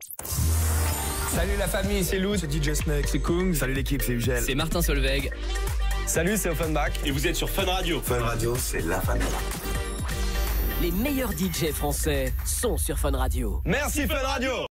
Salut la famille, c'est Lou, c'est DJ Snake, c'est Kung. Salut l'équipe, c'est Ugel. C'est Martin Solveig. Salut, c'est Offenbach. Et vous êtes sur Fun Radio. Fun Radio, c'est la famille. Les meilleurs DJ français sont sur Fun Radio. Merci Fun Radio.